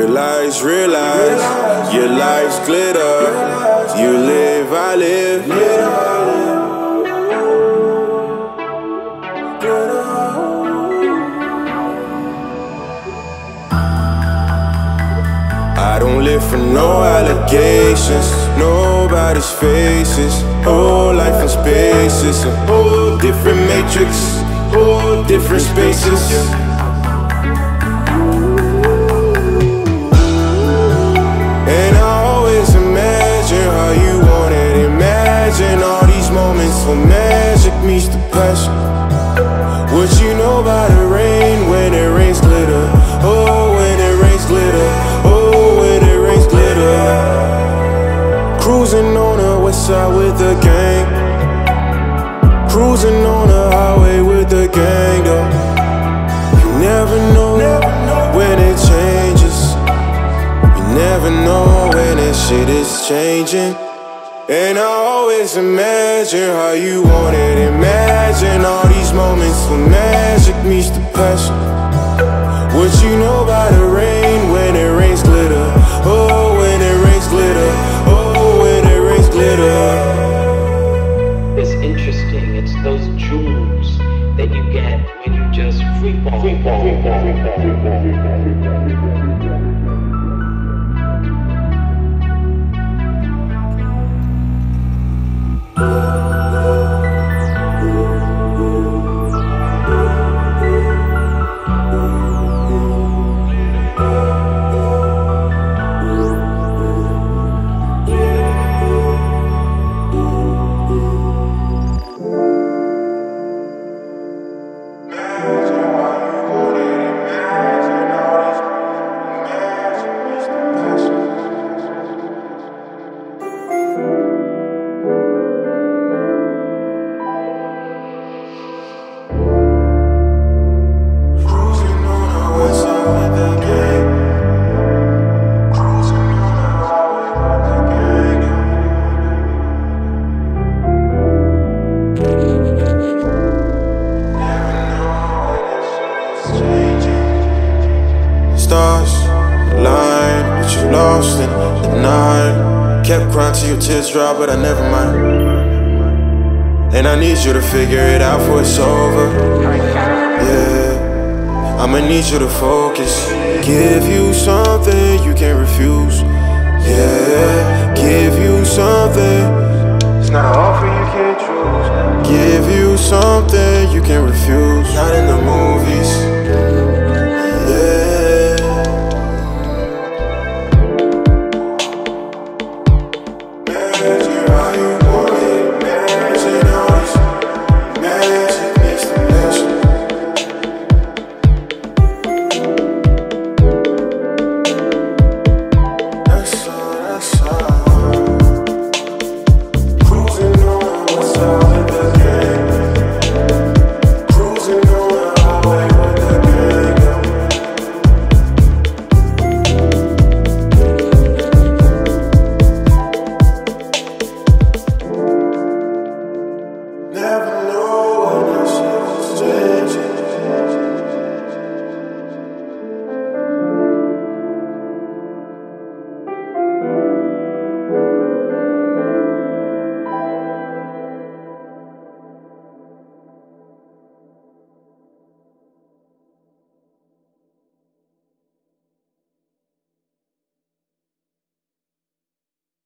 Realize, your life's glitter. You live, I live. I don't live for no allegations, nobody's faces. Whole life in spaces, a whole different matrix, whole different spaces. And I always imagine how you want it. Imagine all these moments where magic meets the passion. What you know about the rain when it rains glitter? Oh, when it rains glitter. Oh, when it rains glitter. Cruising on the west side with the gang. Cruising on the highway with the gang, though. You never know when it changes. You never know when that shit is changing. And I always imagine how you want it. Imagine all these moments when magic meets the passion. What you know about the rain when it rains glitter? Oh, when it rains glitter. Oh, when it rains glitter. It's interesting. It's those jewels that you get when you just free fall. Stars line, but you lost in the night. Kept crying till your tears dry, but I never mind. And I need you to figure it out before it's over. Yeah, I'ma need you to focus. Give you something you can't refuse. Yeah, give you something. It's not an offer you can't choose. Give you something you can't refuse. Not in the movies.